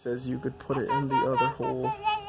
says you could put it in the other hole.